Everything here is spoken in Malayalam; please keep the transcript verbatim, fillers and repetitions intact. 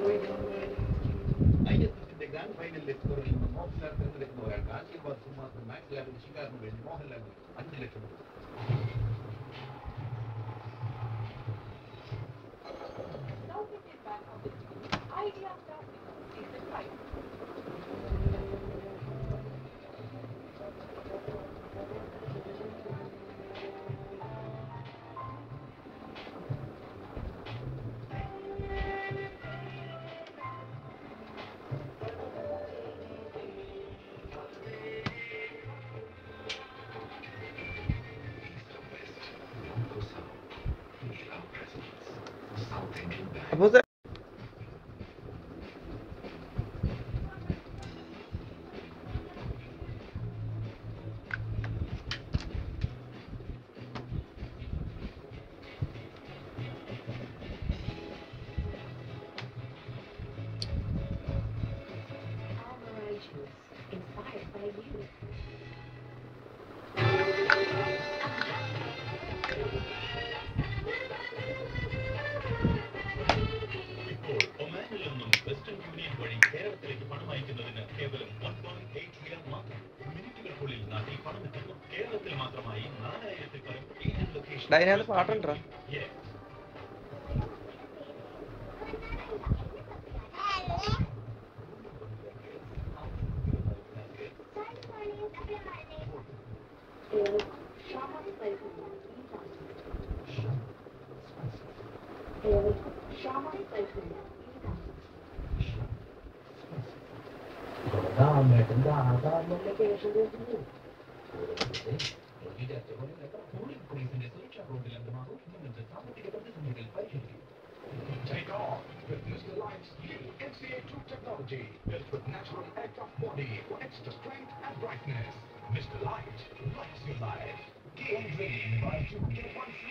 ഐ എസ് എസിന്റെ ഗ്രാൻഡ് ഫൈനൽ സ്കോറിൽ നിന്ന് മോഹൻലാൽ തിരഞ്ഞെടുക്കുന്ന ഒരാൾക്ക് ആശീർവാദ് സുമാസ് മാക്സ് ലാബിന് ശികാറിന് വേണ്ടി മോഹൻലാൽ അഞ്ച് ലക്ഷം രൂപ. അപ്പോൾ ഇത് ഡൈനാണ് പാട്ടുണ്ടോ? Take off with Mister Light's new N C A two technology built with natural aircraft body for extra strength and brightness. Mister Light lights your life. Game dream by two K one C